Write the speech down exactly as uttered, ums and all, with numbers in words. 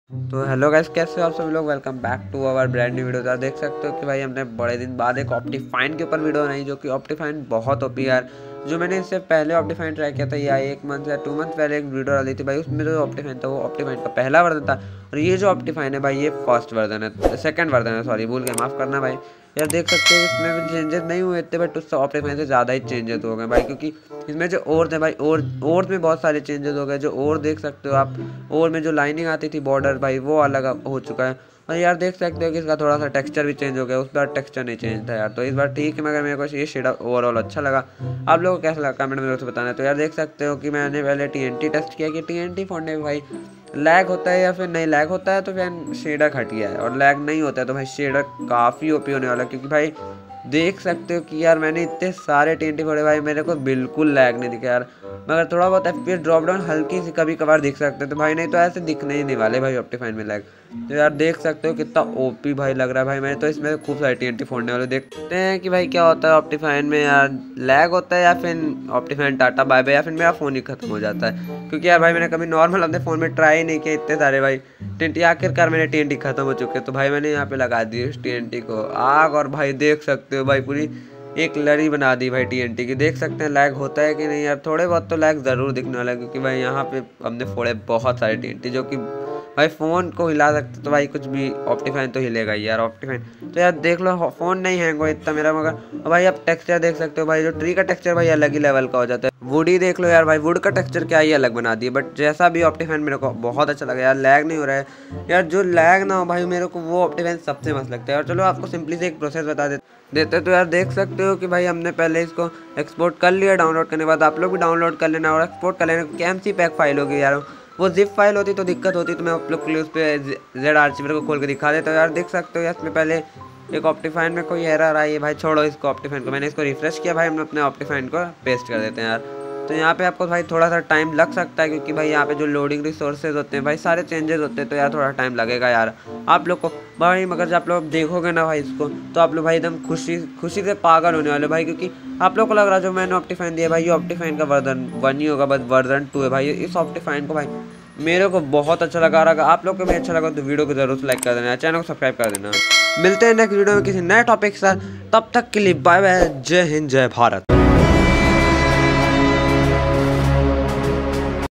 तो hello guys, कैसे हो आप सभी लोग। Welcome back to our brand new video. आप देख सकते हो कि भाई हमने बड़े दिन बाद एक ऑप्टिफाइन के ऊपर वीडियो बनाई, जो कि ऑप्टिफाइन बहुत ओपी यार। जो मैंने इससे पहले ऑप्टिफाइन ट्राई किया था, या एक मंथ या टू मंथ पहले एक वीडियो डाली थी भाई, उसमें जो ऑप्टिफाइन था वो ऑप्टिफाइन का पहला वर्जन था। और ये जो ऑप्टिफाइन है भाई, ये फर्स्ट वर्जन है, सेकंड वर्जन है, सॉरी भूल गए, माफ़ करना भाई। यार देख सकते हो इसमें भी चेंजेस नहीं हुए थे, बट उस ऑप्टिफाइन से ज़्यादा ही चेंजेस हो गए भाई, क्योंकि इसमें जो और थे भाई, और और में बहुत सारे चेंजेस हो गए। जो और देख सकते हो आप, और में जो लाइनिंग आती थी बॉर्डर भाई, वो अलग हो चुका है। और यार देख सकते हो कि इसका थोड़ा सा टेक्सचर भी चेंज हो गया, उस बार टेक्सचर नहीं चेंज था यार। तो इस बार ठीक है, मगर मेरे को ये शेड ओवरऑल अच्छा लगा। आप लोगों को कैसा लगा कमेंट में जरूर बताना। तो यार देख सकते हो कि मैंने पहले टीएनटी टेस्ट किया कि टीएनटी फोड़ने में भाई लैग होता है या फिर नहीं लैग होता है, तो फिर शेडर हट गया है। और लैग नहीं होता है तो भाई शेडर काफ़ी ओपी होने वाला है, क्योंकि भाई देख सकते हो कि यार मैंने इतने सारे टीएनटी फोड़े भाई, मेरे को बिल्कुल लैग नहीं दिखा यार। मगर थोड़ा बहुत एफपीएस ड्रॉप डाउन हल्की सी कभी कभार दिख सकते हैं, तो भाई नहीं तो ऐसे दिखने ही नहीं वाले भाई ऑप्टिफाइन में लैग। तो यार देख सकते हो कितना ओपी भाई लग रहा है भाई। मैंने तो इसमें खूब सारे टीएनटी फोड़ने वाले देखते हैं कि भाई क्या होता है ऑप्टिफाइन में यार, लैग होता है या फिर ऑप्टिफाइन टाटा बाय बाय, या फिर मेरा फ़ोन ही खत्म हो जाता है। क्योंकि यार भाई मैंने कभी नॉर्मल अपने फ़ोन में ट्राई नहीं किया इतने सारे भाई टीएनटी। आखिरकार मेरे टीएनटी खत्म हो चुके, तो भाई मैंने यहाँ पे लगा दी उस टीएनटी को आग, और भाई देख सकते हो भाई पूरी एक लड़ी बना दी भाई टीएनटी की। देख सकते हैं लैग होता है कि नहीं यार, थोड़े बहुत तो लैग ज़रूर दिखने वाला है, क्योंकि भाई यहाँ पे हमने फोड़े बहुत सारे टीएनटी, जो कि भाई फ़ोन को हिला सकते, तो भाई कुछ भी ऑप्टिफाइन तो हिलेगा ही यार ऑप्टिफाइन। तो यार देख लो फ़ोन नहीं हैंग हो इतना मेरा, मगर भाई आप टेक्सचर देख सकते हो भाई, जो ट्री का टेक्सचर भाई अलग ही लेवल का हो जाता है। वुड ही देख लो यार भाई, वुड का टेक्सचर क्या ही अलग बना दिए। बट जैसा भी ऑप्टिफाइन मेरे को बहुत अच्छा लगा यार, लैग नहीं हो रहा है यार। जो लैग ना हो भाई मेरे को, वो ऑप्टिफाइन सबसे मस्त लगता है। और चलो आपको सिंपली से एक प्रोसेस बता देते देते तो यार देख सकते हो कि भाई हमने पहले इसको एक्सपोर्ट कर लिया। डाउनलोड करने के बाद आप लोग भी डाउनलोड कर लेना और एक्सपोर्ट कर लेना, क्योंकि एम सी पैक फाइल होगी यार। वो जिप फाइल होती तो दिक्कत होती, तो मैं आप लोग के लिए उस पर जेड आर्चिवर को खोल के दिखा देता हूँ। यार देख सकते हो इसमें पहले एक ऑप्टिफाइन में कोई एरर आई है भाई, छोड़ो इसको ऑप्टिफाइन को। मैंने इसको रिफ्रेश किया भाई, हम अपने ऑप्टिफाइन को पेस्ट कर देते हैं यार। तो यहाँ पे आपको भाई थोड़ा सा टाइम लग सकता है, क्योंकि भाई यहाँ पे जो लोडिंग रिसोर्सेज होते हैं भाई, सारे चेंजेस होते हैं, तो यार थोड़ा टाइम लगेगा यार आप लोग को भाई। मगर जब आप लोग देखोगे ना भाई इसको, तो आप लोग भाई एकदम खुशी खुशी से पागल होने वाले भाई, क्योंकि आप लोग को लग रहा है जो मैंने ऑप्टिफाइन दिया भाई, ये ऑप्टिफाइन का वर्जन वन ही होगा, बस वर्जन टू है भाई। इस ऑप्टिफाइन को भाई मेरे को बहुत अच्छा लगा रहा। आप लोग को भी अच्छा लगा तो वीडियो को जरूर लाइक कर देना, चैनल को सब्सक्राइब कर देना। मिलते हैं नेक्स्ट वीडियो में किसी नए टॉपिक के साथ, तब तक के लिए बाय बाय, जय हिंद जय भारत।